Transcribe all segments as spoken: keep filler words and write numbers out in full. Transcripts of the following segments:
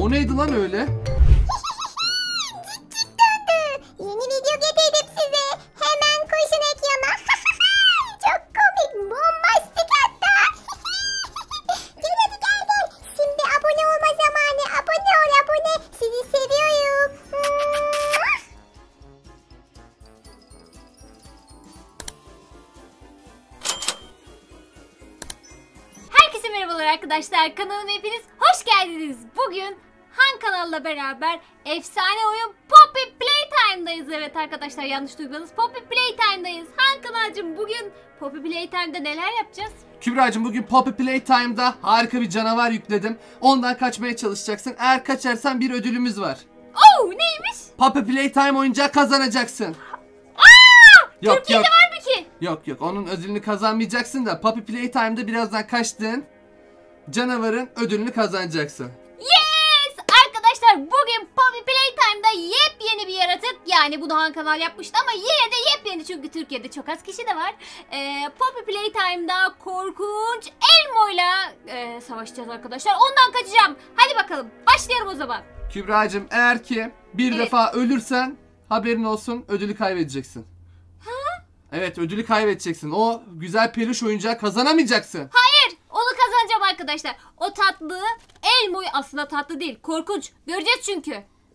O neydi lan öyle? Yeni video getirdim size. Hemen koşun ekrana. Çok komik. Bombastik hatta. Gel hadi gel gel. Şimdi abone olma zamanı. Abone ol abone. Sizi seviyorum. Herkese merhabalar arkadaşlar. Kanalıma hepiniz hoş geldiniz. Bugün Han kanalla beraber efsane oyun Poppy Playtime'dayız. Evet arkadaşlar, yanlış duymadınız. Poppy Playtime'dayız. Han kanalcığım, bugün Poppy Playtime'da neler yapacağız? Kübra'cığım, bugün Poppy Playtime'da harika bir canavar yükledim. Ondan kaçmaya çalışacaksın. Eğer kaçarsan bir ödülümüz var. Oo, neymiş? Poppy Playtime oyuncağı kazanacaksın. Aa! Yok, Türkiye'de yok. var mı ki? Yok yok, onun ödülünü kazanmayacaksın da Poppy Playtime'da birazdan kaçtığın canavarın ödülünü kazanacaksın. Yes! Arkadaşlar, bugün Poppy Playtime'da yepyeni bir yaratık, yani bunu Han kanal yapmıştı ama yine de yepyeni çünkü Türkiye'de çok az kişi de var. Ee, Poppy Playtime'da korkunç Elmo'yla e, savaşacağız arkadaşlar. Ondan kaçacağım. Hadi bakalım, başlayalım o zaman. Kübra'cığım, eğer ki bir Evet. defa ölürsen haberin olsun, ödülü kaybedeceksin. Ha? Evet, ödülü kaybedeceksin. O güzel peluş oyuncağı kazanamayacaksın. Hayır, onu kazanacağım arkadaşlar. O tatlı Elmo'yu, aslında tatlı değil, korkunç. Göreceğiz çünkü.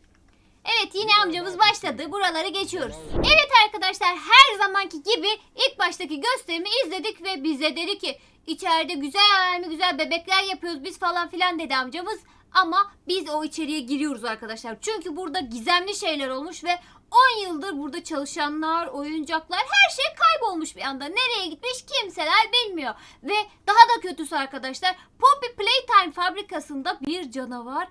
Evet, yine amcamız başladı. Buraları geçiyoruz. Evet arkadaşlar, her zamanki gibi ilk baştaki gösterimi izledik ve bize dedi ki içeride güzel mi güzel bebekler yapıyoruz biz falan filan dedi amcamız. Ama biz o içeriye giriyoruz arkadaşlar. Çünkü burada gizemli şeyler olmuş ve on yıldır burada çalışanlar, oyuncaklar, her şey kaybolmuş bir anda. Nereye gitmiş kimseler bilmiyor. Ve daha da kötüsü arkadaşlar, Poppy Playtime fabrikasında bir canavar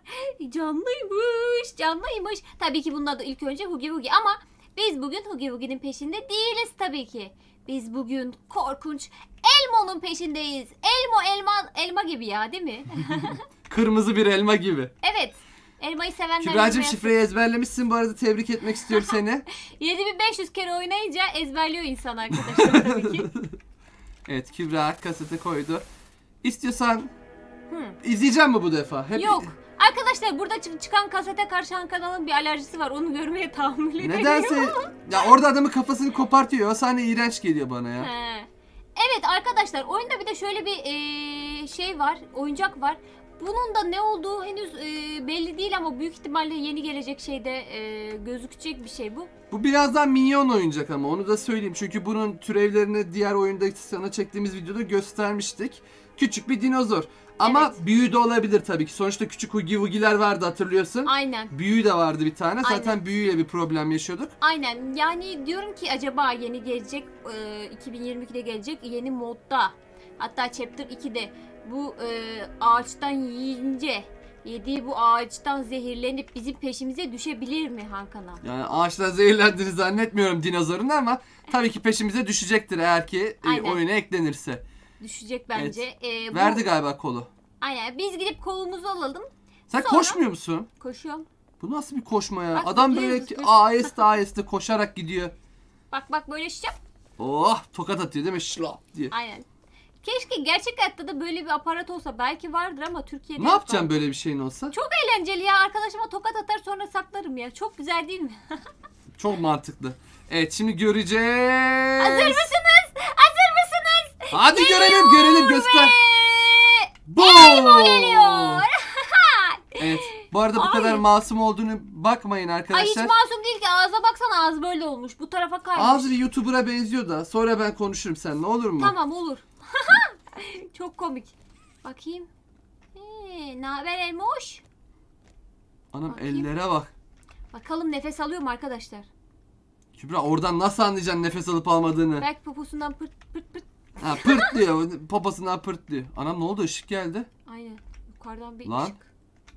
canlıymış, canlıymış. Tabii ki bunun adı ilk önce Hugi Hugi ama biz bugün Hugi Hugi'nin peşinde değiliz tabii ki. Biz bugün korkunç Elmo'nun peşindeyiz. Elmo elma elma gibi ya, değil mi? Kırmızı bir elma gibi. Evet. Elmayı sevenler... Kübra'cığım, şifreyi ezberlemişsin. Bu arada tebrik etmek istiyorum seni. yedi bin beş yüz kere oynayınca ezberliyor insan arkadaşlar tabii ki. Evet, Kübra kasete koydu. İstiyorsan Hmm. izleyeceğim mi bu defa? Hep... Yok. Arkadaşlar, burada çı- çıkan kasete karşı Han kanalın bir alerjisi var. Onu görmeye tahammül edemiyorum. Nedense ya, orada adamın kafasını kopartıyor. O sahne iğrenç geliyor bana ya. He. Evet arkadaşlar, oyunda bir de şöyle bir ee, şey var. Oyuncak var. Bunun da ne olduğu henüz ee, belli değil ama büyük ihtimalle yeni gelecek şeyde ee, gözükecek bir şey bu. Bu birazdan minyon oyuncak ama onu da söyleyeyim. Çünkü bunun türevlerini diğer oyunda sana çektiğimiz videoda göstermiştik. Küçük bir dinozor. Ama Evet. büyüğü de olabilir tabii ki. Sonuçta küçük Hugi Hugi'ler vardı, hatırlıyorsun. Aynen. Büyüğü de vardı bir tane. Zaten Aynen. büyüğüyle bir problem yaşıyorduk. Aynen. Yani diyorum ki acaba yeni gelecek e, iki bin yirmi ikide gelecek yeni modda, hatta Chapter ikide bu e, ağaçtan yiyince yediği bu ağaçtan zehirlenip bizim peşimize düşebilir mi Han kanal? Yani ağaçtan zehirlendiğini zannetmiyorum dinozorun ama tabii ki peşimize düşecektir eğer ki e, oyuna eklenirse. Düşecek bence. Evet. E, bu, Verdi galiba kolu. Aynen. Biz gidip kolumuzu alalım. Sen Sonra- koşmuyor musun? Koşuyorum. Bu nasıl bir koşma ya? Bak, Adam zıplıyor, böyle zıplıyor. aheste aheste koşarak gidiyor. Bak bak, böyle şap. Oh, tokat atıyor değil mi? Şlap diye. Aynen. Keşke gerçek hayatta da böyle bir aparat olsa. Belki vardır ama Türkiye'de Ne yok yapacağım galiba. böyle bir şeyin olsa? Çok eğlenceli ya. Arkadaşıma tokat atar sonra saklarım ya. Çok güzel değil mi? Çok mantıklı. Evet, şimdi göreceğiz. Hazır mısınız? Hazır mısınız? Hadi görelim görelim, göster. Ve Elmo geliyor. Evet. Bu arada bu Ay. kadar masum olduğunu bakmayın Ay, hiç arkadaşlar. masum değil ki. Ağza baksana, ağız böyle olmuş. Bu tarafa kaymış. Ağzı bir YouTuber'a benziyor da. Sonra ben konuşurum seninle, olur mu? Tamam, olur. Çok komik. Bakayım. Ee, ne haber Elmoş? Anam, Bakayım. ellere bak. Bakalım nefes alıyor mu arkadaşlar? Kübra, oradan nasıl anlayacaksın nefes alıp almadığını? Belki poposundan pırt pırt pırt. Ha, pırt diyor. Poposundan pırt diyor. Anam, ne oldu? Işık geldi. Aynen. Yukarıdan bir Lan. ışık.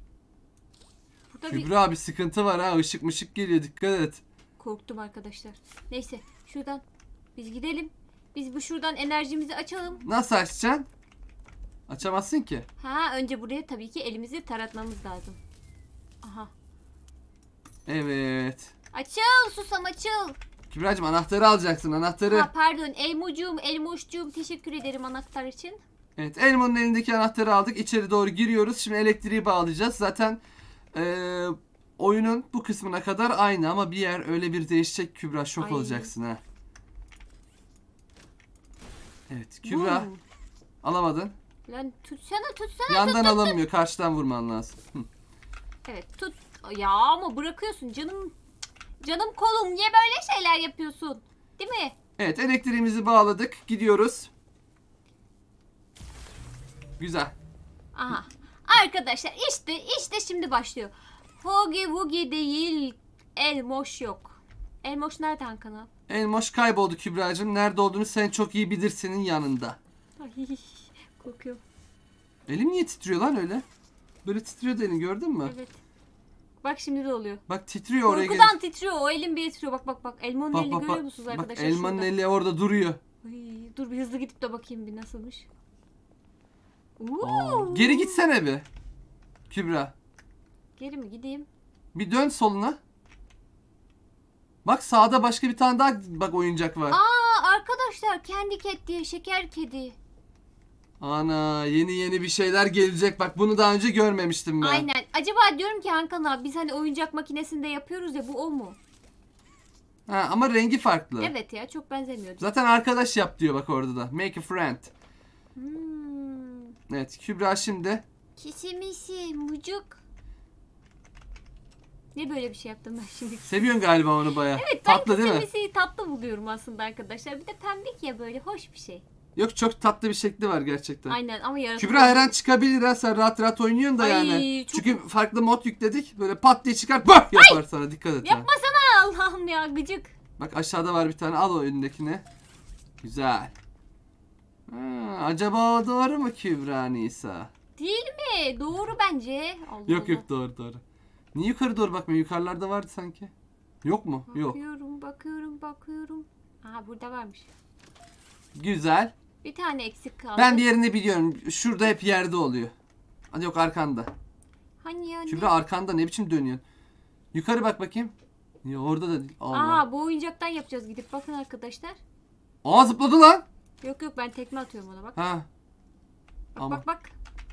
Burada bir... Kübra, bir sıkıntı var ha. Işık mışık geliyor, dikkat et. Korktum arkadaşlar. Neyse, şuradan biz gidelim. Biz bu şuradan enerjimizi açalım. Nasıl açacaksın? Açamazsın ki. Ha, önce buraya tabii ki elimizi taratmamız lazım. Aha. Evet. Açıl susam, açıl. Kübra'cığım, anahtarı alacaksın, anahtarı. Ha, pardon Elmocuğum, Elmoşcuğum, teşekkür ederim anahtar için. Evet, Elmo'nun elindeki anahtarı aldık. İçeri doğru giriyoruz. Şimdi elektriği bağlayacağız. Zaten Ee, oyunun bu kısmına kadar aynı ama bir yer öyle bir değişecek Kübra, şok Ay. olacaksın ha. Evet Kübra, Vuu. alamadın. Lan tutsana tutsana. Yandan alınmıyor, karşıdan vurman lazım. Hı. Evet tut. Ya ama bırakıyorsun canım. Canım kolum, niye böyle şeyler yapıyorsun? Değil mi? Evet, elektriğimizi bağladık, gidiyoruz. Güzel. Aha. Arkadaşlar işte işte şimdi başlıyor. Hoogie Woogie değil. Elmoş yok. Elmoş nerede Hakan? Elmoş kayboldu Kübra'cığım. Nerede olduğunu sen çok iyi bilirsenin yanında. Ay korkuyorum. Elim niye titriyor lan öyle? Böyle titriyordu elin, gördün mü? Evet. Bak şimdi de oluyor. Bak titriyor oraya. Korkudan titriyor. O elim bir titriyor. Bak bak bak. Elmanın Bak elini bak görüyor bak. musunuz Bak arkadaşlar? elmanın şurada? eli orada duruyor. Ay, dur bir hızlı gidip de bakayım bir nasılmış. Aa, Uuu. geri gitsene bir. Kübra. Geri mi gideyim? Bir dön soluna. Bak sağda başka bir tane daha bak oyuncak var. Aa arkadaşlar, kendi ket diye, şeker kedi. Ana, yeni yeni bir şeyler gelecek. Bak bunu daha önce görmemiştim ben. Aynen. Acaba diyorum ki Hakan abi, biz hani oyuncak makinesinde yapıyoruz ya, bu o mu? Ha, ama rengi farklı. Evet ya, çok benzemiyor. Zaten arkadaş yap diyor bak orada da. Make a friend. Hmm. Evet Kübra şimdi. Kisimisi mucuk. Ne böyle bir şey yaptım ben şimdi? Seviyorsun galiba onu baya. Evet, ben Tatlı değil mi? kisimisiyi tatlı buluyorum aslında arkadaşlar. Bir de pembik ya, böyle hoş bir şey. Yok, çok tatlı bir şekli var gerçekten. Aynen ama yaratıcı. Kübra her an çıkabilir ha, sen rahat rahat oynuyorsun da Ay, yani. çok- Çünkü farklı mod yükledik. Böyle pat diye çıkar, bah yapar sana, dikkat et. ha. Yapmasana Allah'ım ya, gıcık. Bak aşağıda var bir tane, al o önündekini. Güzel. Ha, acaba o doğru mu Kübra Nisa? Değil mi? Doğru bence. Allah Yok Allah. yok, doğru doğru. Niye yukarı doğru bakmıyor? Yukarılarda vardı sanki. Yok mu? Yok. Bakıyorum, bakıyorum, bakıyorum. Aha, burada varmış. Güzel. Bir tane eksik kaldı. Ben diğerini biliyorum. Şurada hep yerde oluyor. Hadi yok, arkanda. Hani ya? Kübra arkanda, ne biçim dönüyorsun? Yukarı bak bakayım. Ya orada da değil. Allah. Aha, bu oyuncaktan yapacağız, gidip bakın arkadaşlar. Aa, zıpladı lan. Yok yok, ben tekme atıyorum ona, bak. Ha. Bak Ama. bak bak.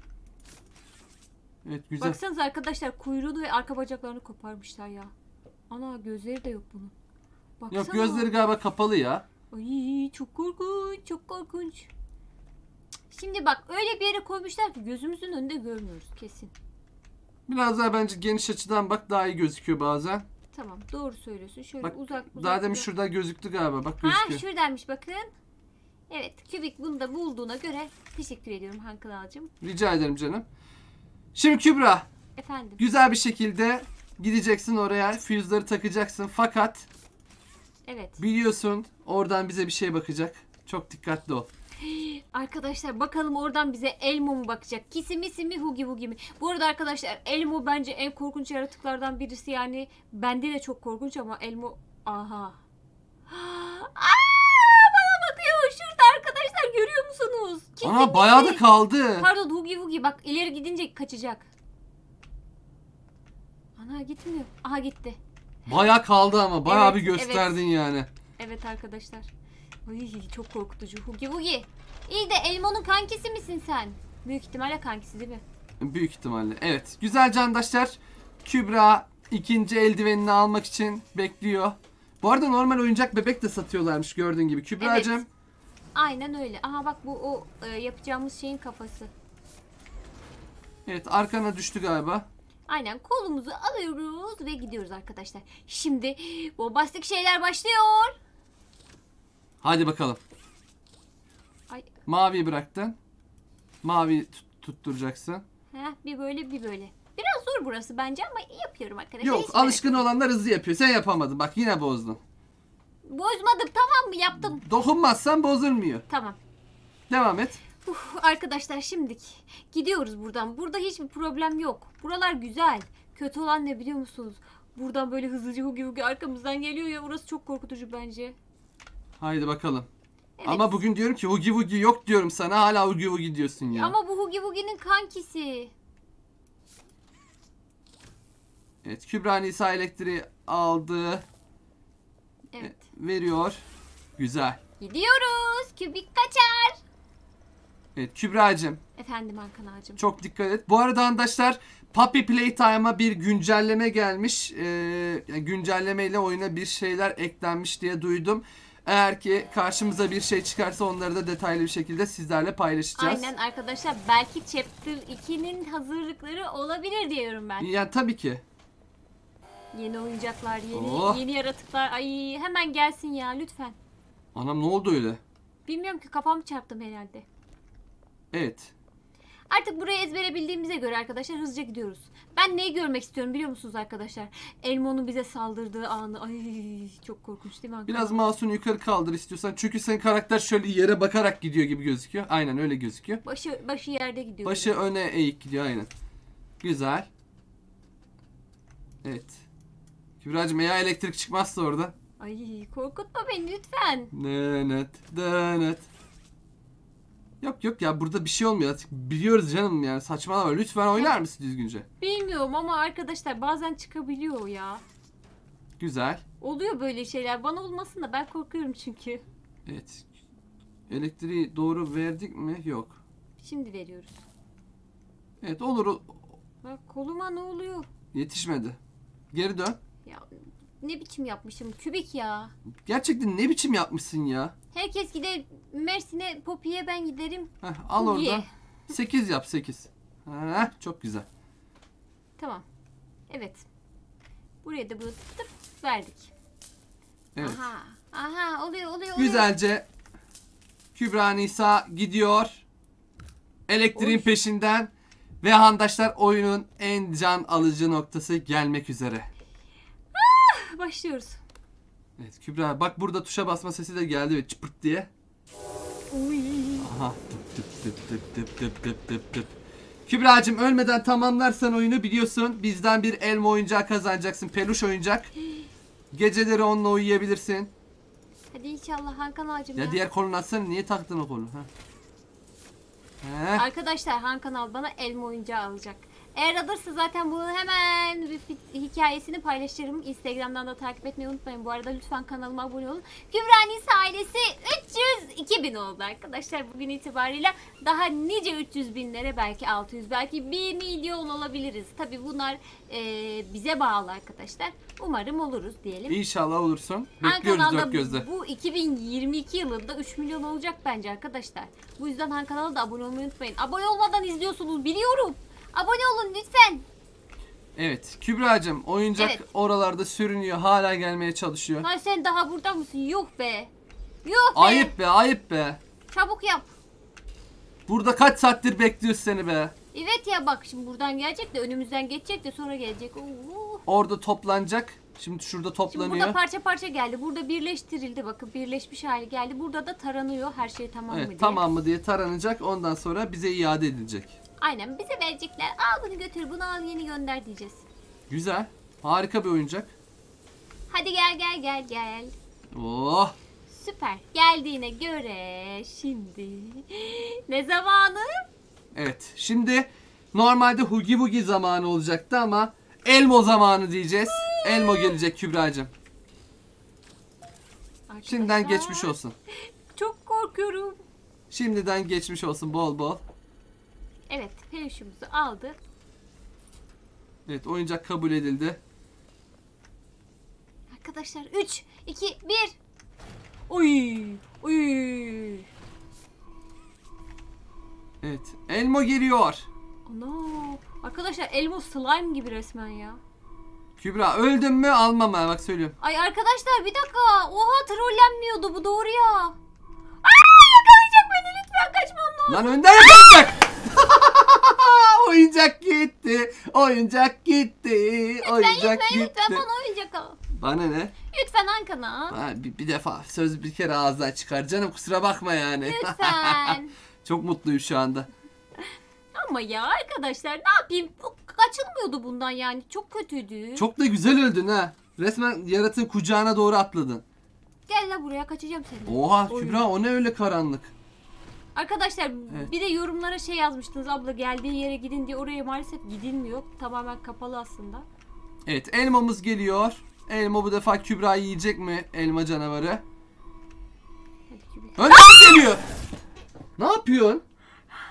Evet güzel. Baksanıza arkadaşlar, kuyruğunu ve arka bacaklarını koparmışlar ya. Ana, gözleri de yok bunun. Baksana. Yok, gözleri galiba kapalı ya. Ay çok korkunç, çok korkunç. Şimdi bak, öyle bir yere koymuşlar ki gözümüzün önünde görmüyoruz kesin. Biraz daha bence geniş açıdan bak, daha iyi gözüküyor bazen. Tamam, doğru söylüyorsun. Şöyle Bak, uzak uzak. Daha demin uzak. şurada gözüktü galiba. Bak Ha, gözüküyor. şuradaymış bakın. Evet, Kübik bunu da bulduğuna göre teşekkür ediyorum Hakan ağacığım. Rica ederim canım. Şimdi Kübra, Efendim. güzel bir şekilde gideceksin oraya. Füzeleri takacaksın. Fakat Evet. biliyorsun oradan bize bir şey bakacak. Çok dikkatli ol. Arkadaşlar bakalım oradan bize Elmo mu bakacak? Kisimisi mi, Hugi Hugi mi? Bu arada arkadaşlar, Elmo bence en korkunç yaratıklardan birisi, yani bende de çok korkunç ama Elmo... Aha. Aa, bana bakıyor şurada arkadaşlar, görüyor musunuz? Kisimisi. Ana, bayağı da kaldı. Pardon, Hugi Hugi, bak ileri gidince kaçacak. Ana, gitmiyor. Aha, gitti. Bayağı kaldı ama. Bayağı Evet, bir gösterdin yani. Evet arkadaşlar. Ay, çok korkutucu. Hugi Hugi. İyi de Elmo'nun kankisi misin sen? Büyük ihtimalle kankisi değil mi? Büyük ihtimalle. Evet. Güzel candaşlar. Kübra ikinci eldivenini almak için bekliyor. Bu arada normal oyuncak bebek de satıyorlarmış gördüğün gibi. Kübra'cığım. Evet. Aynen öyle. Aha bak, bu o e, yapacağımız şeyin kafası. Evet, arkana düştü galiba. Aynen, kolumuzu alıyoruz ve gidiyoruz arkadaşlar. Şimdi bombastik şeyler başlıyor. Hadi bakalım. Ay, Maviyi bıraktın. Mavi tut- tutturacaksın. heh, bir böyle bir böyle. Biraz zor burası bence ama iyi yapıyorum arkadaşlar. Yok, Hiç merak alışkın olanlar hızlı yapıyor. Sen yapamadın. Bak yine bozdun. Bozmadım, tamam mı? Yaptım. Dokunmazsan bozulmuyor. Tamam. Devam et. Uf, arkadaşlar şimdik gidiyoruz buradan. Burada hiçbir problem yok. Buralar güzel. Kötü olan ne biliyor musunuz? Buradan böyle hızlıca Hugi Hugi arkamızdan geliyor ya. Orası çok korkutucu bence. Haydi bakalım. Evet. Ama bugün diyorum ki Hugi Hugi yok diyorum sana. Hala Hugi Hugi diyorsun ya. Ama bu Hugi Hugi'nin kankisi. Evet, Kübra Nisa elektriği aldı. Evet. Veriyor. Güzel. Gidiyoruz. Kübik kaçar. Evet Kübra'cığım. Efendim Hakan ağacım. Çok dikkat et. Bu arada arkadaşlar Puppy Playtime'a bir güncelleme gelmiş. Ee, güncelleme ile oyuna bir şeyler eklenmiş diye duydum. Eğer ki karşımıza bir şey çıkarsa onları da detaylı bir şekilde sizlerle paylaşacağız. Aynen arkadaşlar, belki Chapter ikinin hazırlıkları olabilir diyorum ben. Yani tabii ki. Yeni oyuncaklar, yeni Oh. yeni yaratıklar. Ay hemen gelsin ya lütfen. Anam ne oldu öyle? Bilmiyorum ki, kafamı çarptım herhalde. Evet. Artık burayı ezbere bildiğimize göre arkadaşlar hızlıca gidiyoruz. Ben neyi görmek istiyorum biliyor musunuz arkadaşlar? Elmo'nun bize saldırdığı anı. Ay çok korkunç değil mi Hakan? Biraz mouse'unu yukarı kaldır istiyorsan. Çünkü senin karakter şöyle yere bakarak gidiyor gibi gözüküyor. Aynen öyle gözüküyor. Başı, başı yerde gidiyor. Başı öne eğik gidiyor aynen. Güzel. Evet. Kübra'cığım eğer elektrik çıkmazsa orada. Ay korkutma beni lütfen. Dönet, dönet. Yok yok ya burada bir şey olmuyor artık. Biliyoruz canım yani saçmalama. Lütfen oynar mısın düzgünce? Bilmiyorum ama arkadaşlar bazen çıkabiliyor ya. Güzel. Oluyor böyle şeyler. Bana olmasın da ben korkuyorum çünkü. Evet. Elektriği doğru verdik mi? Yok. Şimdi veriyoruz. Evet olur. Bak koluma ne oluyor? Yetişmedi. Geri dön. Ya ne biçim yapmışım? Kübik ya. Gerçekten ne biçim yapmışsın ya? Herkes gider Mersin'e, Poppy'ye, ben giderim. Heh, al orada. Ye. sekiz yap sekiz. Heh, çok güzel. Tamam. Evet. Buraya da böyle tıp verdik. Evet. Aha. Aha oluyor oluyor oluyor. Güzelce Kübra Nisa gidiyor. Elektriğin Oy. peşinden ve handaşlar oyunun en can alıcı noktası gelmek üzere. Başlıyoruz. Evet Kübra bak burada tuşa basma sesi de geldi ve çıpırt diye. Uy. Aha. Tıp tıp tıp tıp tıp tıp tıp tıp. Kübra'cığım ölmeden tamamlarsan oyunu biliyorsun. Bizden bir elma oyuncağı kazanacaksın. Peluş oyuncak. Geceleri onunla uyuyabilirsin. Hadi inşallah Hakan ağacım Ya ya. diğer kolunu atsana. Niye taktın o kolu? Ha? Heh. Arkadaşlar Hakan abi bana elma oyuncağı alacak. Eğer alırsa zaten bunu hemen bir fi- hikayesini paylaşırım. Instagram'dan da takip etmeyi unutmayın. Bu arada lütfen kanalıma abone olun. Kübra Nisa ailesi üç yüz iki bin oldu arkadaşlar bugün itibariyle. Daha nice üç yüz binlere, belki altı yüz, belki bir milyon olabiliriz. Tabi bunlar e, bize bağlı arkadaşlar. Umarım oluruz diyelim. İnşallah olursun. Han Bekliyoruz kanalda dört gözle. bu iki bin yirmi iki yılında üç milyon olacak bence arkadaşlar. Bu yüzden Han kanala da abone olmayı unutmayın. Abone olmadan izliyorsunuz biliyorum. Abone olun lütfen. Evet Kübra'cığım oyuncak Evet. oralarda sürünüyor. Hala gelmeye çalışıyor. Ha sen daha burada mısın? Yok be. Yok be. Ayıp be ayıp be. Çabuk yap. Burada kaç saattir bekliyoruz seni be. Evet ya bak şimdi buradan gelecek de önümüzden geçecek de sonra gelecek. Oo. Orada toplanacak. Şimdi şurada Şimdi toplanıyor. burada parça parça geldi. Burada birleştirildi. Bakın birleşmiş hali geldi. Burada da taranıyor. Her şey tamam mı Evet diye. tamam mı diye taranacak. Ondan sonra bize iade edilecek. Aynen bize verecekler. Al bunu götür, bunu al, yeni gönder diyeceğiz. Güzel. Harika bir oyuncak. Hadi gel gel gel gel. Oh. Süper. Geldiğine göre şimdi ne zamanı? Evet. Şimdi normalde Hugi Wugi zamanı olacaktı ama Elmo zamanı diyeceğiz. Elmo gelecek Kübra'cığım. Şimdiden Arkadaşlar, geçmiş olsun. Çok korkuyorum. Şimdiden geçmiş olsun bol bol. Evet, peluşumuzu aldı. Evet oyuncak kabul edildi. Arkadaşlar üç, iki, bir. Oy! Oy! Evet. Elmo geliyor. Ana! Arkadaşlar Elmo slime gibi resmen ya. Kübra öldün mü almam ha bak söylüyorum. Ay arkadaşlar bir dakika. Oha trollenmiyordu bu, doğru ya. Aa, yakalayacak beni, lütfen kaçmam lazım. Lan önden yakalayacak. Oyuncak gitti. Oyuncak gitti. Lütfen Oyuncak lütfen gitti. lütfen bana oyuncak al. Bana ne? Lütfen Hakan'a. Ha, bir, bir defa söz bir kere ağızdan çıkar canım kusura bakma yani. Lütfen. Çok mutluyum şu anda. Ama ya arkadaşlar ne yapayım? Bu kaçılmıyordu bundan yani. Çok kötüydü. Çok da güzel öldün ha. Resmen yaratığın kucağına doğru atladın. Gel la buraya, kaçacağım seni. Oha Oy. Kübra o ne öyle karanlık. Arkadaşlar Evet. bir de yorumlara şey yazmıştınız, abla geldiği yere gidin diye. Oraya maalesef gidilmiyor. Tamamen kapalı aslında. Evet elmamız geliyor. Elma bu defa Kübra yiyecek mi elma canavarı? Hadi Kübra. Önden geliyor. Ne yapıyorsun?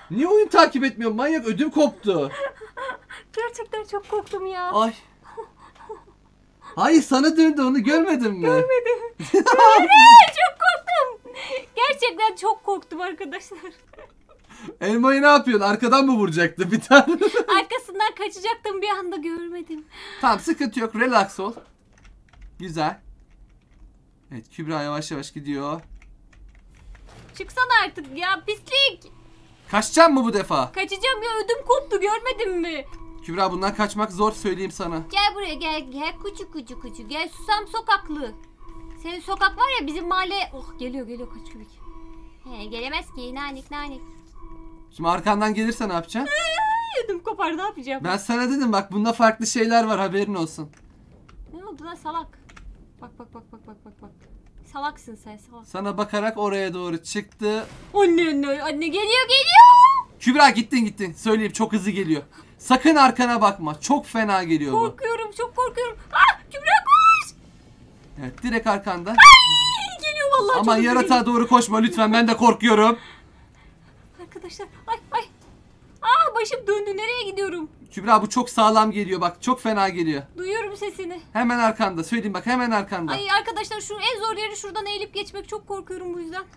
Niye oyun takip etmiyor manyak, ödüm koptu. Gerçekten çok korktum ya. Ay. Hayır sana döndü, onu görmedin mi? Görmedim. Çok korktum. Gerçekten çok korktum arkadaşlar. Elmayı ne yapıyorsun? Arkadan mı vuracaktı bir tane? Arkasından kaçacaktım, bir anda görmedim. Tamam sıkıntı yok, relax ol. Güzel. Evet Kübra yavaş yavaş gidiyor. Çıksana artık ya, pislik. Kaçacağım mı bu defa? Kaçacağım ya, ödüm koptu, görmedin mi? Kübra bundan kaçmak zor, söyleyeyim sana. Gel buraya, gel gel kucu kucu kucu. Gel Susam sokaklı. Senin sokak var ya, bizim mahalle. Oh geliyor geliyor, kaç kübik. He, gelemez ki, nanik nanik. Şimdi arkandan gelirse ne yapacaksın? Ay, ödüm kopar, ne yapacağım? Ben sana dedim bak, bunda farklı şeyler var, haberin olsun. Ne oldu lan salak? Bak bak bak bak bak bak bak. Salaksın sen, salak. Sana bakarak oraya doğru çıktı. Anne anne anne, geliyor geliyor. Kübra gittin gittin. Söyleyeyim, çok hızlı geliyor. Sakın arkana bakma. Çok fena geliyor bu. Korkuyorum, çok korkuyorum. Ah, Kübra koş. Evet, direkt arkanda. Ay, geliyor vallahi. Ama çok yaratığa hızlı doğru koşma lütfen, ben de korkuyorum. geliyor. Arkadaşlar ay ay. Ah, başım döndü, nereye gidiyorum? Kübra bu çok sağlam geliyor bak. Çok fena geliyor. Duyuyorum sesini. Hemen arkanda. Söyleyeyim bak, hemen arkanda. Ay arkadaşlar, şu en zor yeri şuradan eğilip geçmek, çok korkuyorum bu yüzden.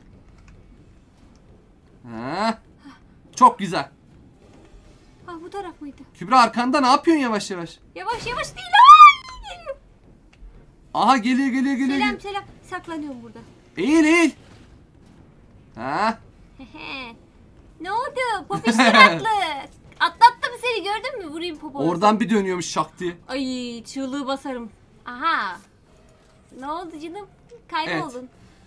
Ha. Çok güzel. Ah, bu taraf mıydı? Kübra arkanda ne yapıyorsun yavaş yavaş? Yavaş yavaş değil. Ay, geliyor. Aha geliyor geliyor geliyor. Selam geliyor. selam. Saklanıyorum burada. Eğil eğil. Ha. Hehe. Ne oldu? Popiş suratlı. Atlattım seni, gördün mü? Vurayım poponu. Oradan bir dönüyormuş şak diye. Ay, çığlığı basarım. Aha. Ne oldu canım? Kayboldun.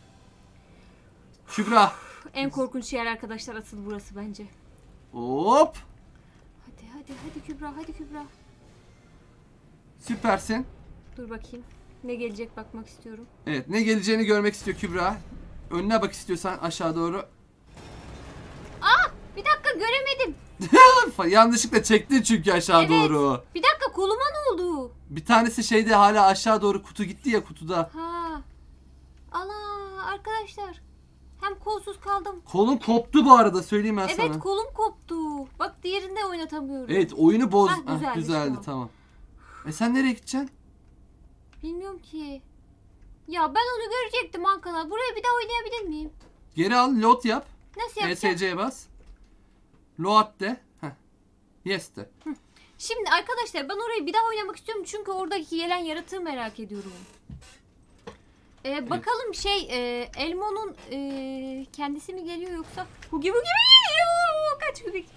Kübra. En korkunç yer arkadaşlar asıl burası bence. Hop. Hadi hadi hadi Kübra, hadi Kübra. Süpersin. Dur bakayım. Ne gelecek, bakmak istiyorum. Evet, ne geleceğini görmek istiyor Kübra. Önüne bak istiyorsan, aşağı doğru. Aa, bir dakika, göremedim. Yanlışlıkla çektin çünkü aşağı Evet. doğru. Bir dakika, koluma ne oldu? Bir tanesi şeyde, hala aşağı doğru kutu gitti ya, kutuda. Ha. Allah arkadaşlar. Hem kolsuz kaldım. Kolun koptu bu arada, söyleyeyim ben Evet, sana. kolum koptu. Bak, diğerinde oynatamıyorum. Evet, oyunu boz. Hah, Ah, güzelmiş, güzeldi, tamam. tamam. E sen nereye gideceksin? Bilmiyorum ki. Ya ben onu görecektim Hakan'a. Buraya bir daha oynayabilir miyim? Geri al, load yap. Nasıl E yapacağım? S C'ye bas. Load de. Heh. Yes de. Şimdi arkadaşlar, ben orayı bir daha oynamak istiyorum. Çünkü oradaki gelen yaratığı merak ediyorum. Ee, bakalım şey e, Elmo'nun e, kendisi mi geliyor yoksa Hugi Hugi mi geliyor? Kaç Hugi.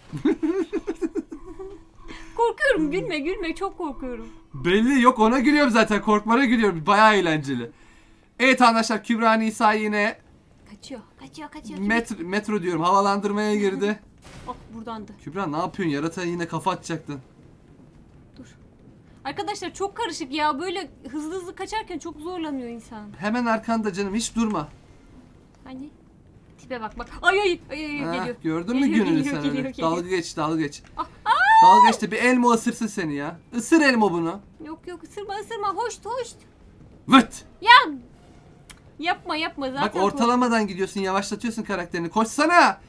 Korkuyorum, gülme gülme, çok korkuyorum. Belli, yok ona gülüyorum zaten, korkmana gülüyorum. Bayağı eğlenceli. Evet arkadaşlar, Kübra Nisa yine Kaçıyor kaçıyor kaçıyor. metro, metro diyorum, havalandırmaya girdi. Oh, buradandı. Kübra ne yapıyorsun? Yaratığa yine kafa atacaktın. Dur. Arkadaşlar çok karışık ya, böyle hızlı hızlı kaçarken çok zorlanıyor insan. Hemen arkanda canım, hiç durma. Hani tipe bak bak. Ay ay ay, ay Ha, geliyor. gördün mü Geliyor, gününü geliyor, sen geliyor, öyle? geliyor. Dalga geç, dalga geç. Ah, Dalga geç de bir elma ısırsın seni ya. Isır elma bunu. Yok yok, ısırma ısırma, hoşt hoşt. Vıt! Ya yapma yapma zaten. Bak ortalamadan gidiyorsun, yavaşlatıyorsun karakterini. Koşsana!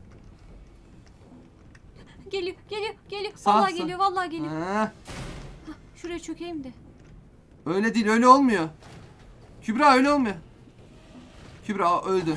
kork- Geliyor geliyor geliyor. Sağ, vallahi sağ. geliyor vallahi geliyor. Ha, Şuraya çökeyim de. öyle değil, öyle olmuyor. Kübra öyle olmuyor. Kübra öldü.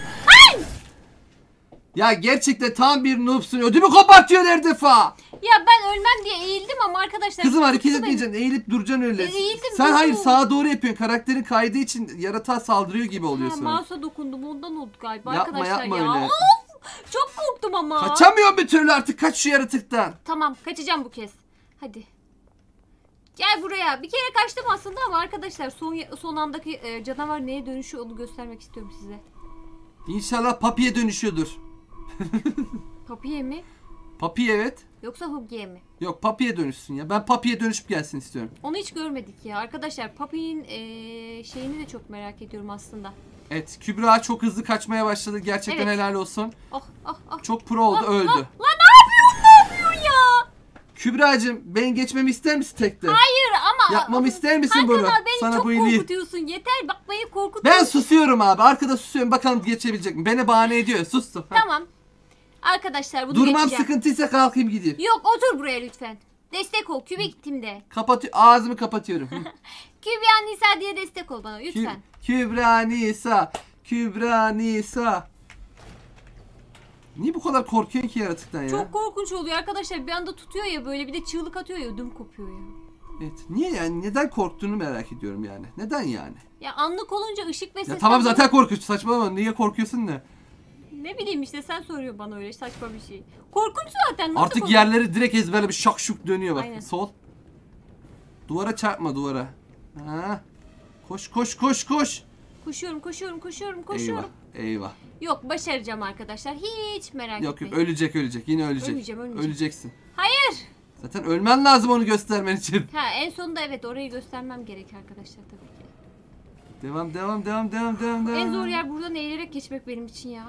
Ya gerçekten tam bir noobsun. Ödümü kopartıyor her defa. Ya ben ölmem diye eğildim ama arkadaşlar. Kızım hareket tuttu beni. etmeyeceksin. Eğilip duracaksın öyle. E, eğildim, Sen durdum. hayır, sağa doğru yapıyorsun. Karakterin kaydığı için yaratığa saldırıyor gibi oluyor Ha, sana. mouse'a dokundum, ondan oldu galiba Yapma, arkadaşlar yapma ya. öyle. Of, çok korktum ama. Kaçamıyorum bir türlü artık. Kaç şu yaratıktan. Tamam, kaçacağım bu kez. Hadi. Gel buraya. Bir kere kaçtım aslında ama arkadaşlar son son andaki e, canavar neye dönüşüyor onu göstermek istiyorum size. İnşallah Papi'ye dönüşüyordur. Papiye mi? Papi evet. Yoksa Hugi'ye mi? Yok, Papi'ye dönüşsün ya. Ben Papi'ye dönüşüp gelsin istiyorum. Onu hiç görmedik ya. Arkadaşlar Papi'nin e, şeyini de çok merak ediyorum aslında. Evet, Kübra çok hızlı kaçmaya başladı. Gerçekten Evet. helal olsun. Oh oh oh. Çok pro oldu, Ah, öldü. ah, lan ne yapıyorsun? Ne yapıyorsun ya? Kübra'cığım, ben geçmemi ister misin tekte? Hayır ama. Yapmamı ister misin Hakan bunu? abi, beni Sana çok bu iyiliği. korkutuyorsun. Yeter bak, beni korkutuyorsun. Ben susuyorum abi. Arkada susuyorum. Bakalım geçebilecek mi? Beni bahane ediyor. Sustum. Ha. Tamam. Arkadaşlar bunu Durmam geçeceğim. sıkıntıysa kalkayım gideyim. Yok otur buraya lütfen. Destek ol Kübik Tim'de. Kapat ağzımı kapatıyorum. Hı. Kübra Nisa diye destek ol bana lütfen. Kü- Kübra Nisa. Kübra Nisa. Niye bu kadar korkuyorsun ki yaratıktan ya? Çok korkunç oluyor arkadaşlar. Bir anda tutuyor ya böyle, bir de çığlık atıyor ya, ödüm kopuyor ya. Evet. Niye yani? Neden korktuğunu merak ediyorum yani. Neden yani? Ya anlık olunca ışık ve Ya ses. tamam zaten korkunç. Saçmalama. Niye korkuyorsun ne? Ne bileyim işte, sen soruyor bana öyle saçma bir şey. Korkunç zaten. Nasıl Artık korkunç? yerleri direkt ezberlemiş. Şak şuk dönüyor bak. Aynen. Sol. Duvara çarpma duvara. Ha. Koş koş koş koş. Koşuyorum koşuyorum koşuyorum koşuyorum. Eyvah. Eyvah. Yok başaracağım arkadaşlar. Hiç merak Yok yok etmeyin. ölecek ölecek. Yine ölecek. Ölmeyeceğim, ölmeyeceğim. Öleceksin. Hayır. Zaten ölmen lazım onu göstermen için. Ha en sonunda evet, orayı göstermem gerek arkadaşlar tabii ki. Devam devam devam devam devam devam. En zor yer buradan eğilerek geçmek benim için ya.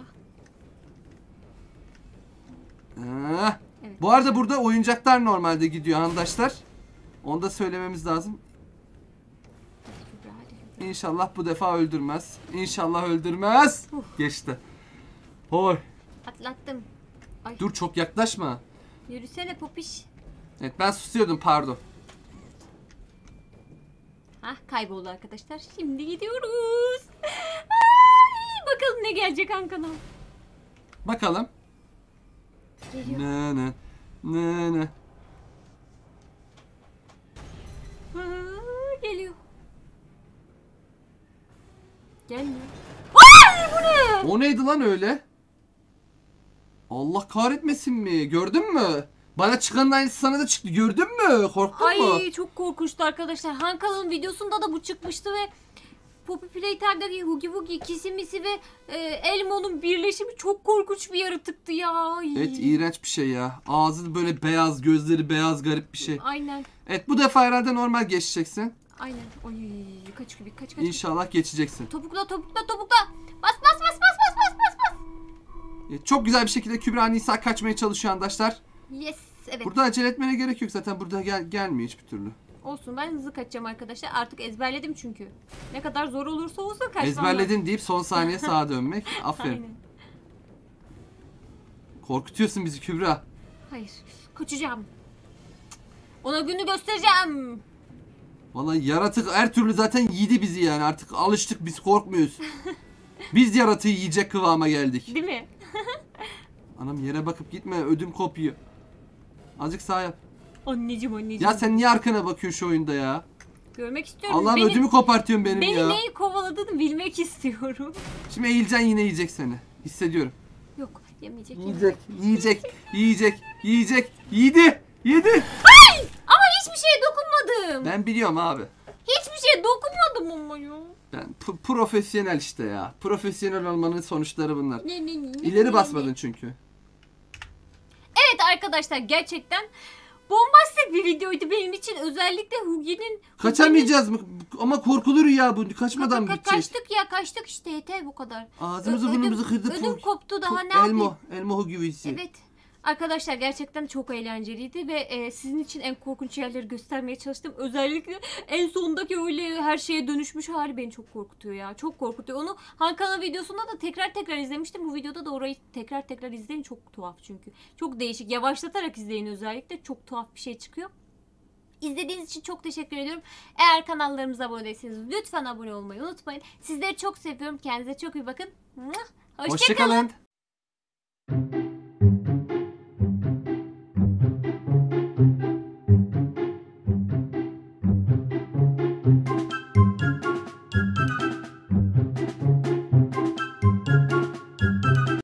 Ha. Evet. Bu arada burada oyuncaklar normalde gidiyor arkadaşlar. Onu da söylememiz lazım. Hadi Kübra, hadi Kübra. İnşallah bu defa öldürmez. İnşallah öldürmez. Uf. Geçti. Hoy. Atlattım. Ay. Dur çok yaklaşma. Yürüsene popiş. Evet ben susuyordum pardon. Hah kayboldu arkadaşlar. Şimdi gidiyoruz. Ay, bakalım ne gelecek Hakan'a. Bakalım. Geliyor. Ne ne ne ne. Aa, geliyor. Gelmiyor. Ay bu ne? O neydi lan öyle? Allah kahretmesin mi? Gördün mü? Bana çıkanın aynısı sana da çıktı. Gördün mü? Korktun mu? Ay çok korkunçtu arkadaşlar. Hankal'ın videosunda da bu çıkmıştı ve Poppy Playtime'daki Hugi Wugi, Kisimisi ve e, Elmo'nun birleşimi çok korkunç bir yaratıktı ya. Ay. Evet iğrenç bir şey ya. Ağzı böyle beyaz, gözleri beyaz, garip bir şey. Aynen. Evet bu defa herhalde normal geçeceksin. Aynen. Oy kaç kübik kaç kaç. İnşallah geçeceksin. Topukla topukla topukla. Bas bas bas bas bas bas bas bas. Evet, çok güzel bir şekilde Kübra Nisa kaçmaya çalışıyor arkadaşlar. Yes evet. Burada acele etmene gerek yok zaten burada gel gelmiyor hiçbir türlü. Olsun, ben hızlı kaçacağım arkadaşlar. Artık ezberledim çünkü. Ne kadar zor olursa olsun kaçmam. Ezberledin deyip son saniye sağa dönmek. Aferin. Aynen. Korkutuyorsun bizi Kübra. Hayır. Kaçacağım. Ona günü göstereceğim. Vallahi yaratık her türlü zaten yedi bizi yani. Artık alıştık biz korkmuyoruz. Biz yaratığı yiyecek kıvama geldik. Değil mi? Anam yere bakıp gitme ödüm kopuyor. Azıcık sağa yap. Anneciğim anneciğim. Ya sen niye arkana bakıyorsun şu oyunda ya? Görmek istiyorum. Allah'ım Beni- ödümü kopartıyorsun benim Beni ya. neyi kovaladığını bilmek istiyorum. Şimdi eğileceksin yine yiyecek seni. Hissediyorum. Yok yemeyecek. Yiyecek, yiyecek, yiyecek, yiyecek. Yedi, yedi. Ama hiçbir şeye dokunmadım. Ben biliyorum abi. Hiçbir şeye dokunmadım ama ya. Ben p- profesyonel işte ya. Profesyonel olmanın sonuçları bunlar. Ne, ne, ne, İleri ne, basmadın ne. çünkü. Evet arkadaşlar gerçekten bombastik bir videoydu benim için. Özellikle Hugi'nin... Kaçamayacağız mı? Ama korkulur ya bu. Kaçmadan Ka- ka- gideceğiz. Kaçtık ya kaçtık işte, yeter bu kadar. Ağzımızı Ö- burnumuzu ödüm- kırdık. Ödüm Fu- koptu daha fu- ne yapayım? Elmo, Elmo gibisi. Evet. Arkadaşlar gerçekten çok eğlenceliydi ve e, sizin için en korkunç yerleri göstermeye çalıştım. Özellikle en sondaki öyle her şeye dönüşmüş hali beni çok korkutuyor ya. Çok korkutuyor. Onu Hakan'ın videosunda da tekrar tekrar izlemiştim. Bu videoda da orayı tekrar tekrar izleyin. Çok tuhaf çünkü. Çok değişik. Yavaşlatarak izleyin özellikle. Çok tuhaf bir şey çıkıyor. İzlediğiniz için çok teşekkür ediyorum. Eğer kanallarımıza abone değilseniz lütfen abone olmayı unutmayın. Sizleri çok seviyorum. Kendinize çok iyi bakın. Hoşça kalın. Hoşçakalın.